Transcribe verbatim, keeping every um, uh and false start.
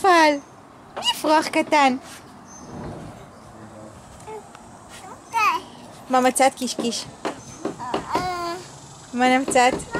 נפל. מי יפרוח קטן? מה מצאת קישקיש? מה נמצאת?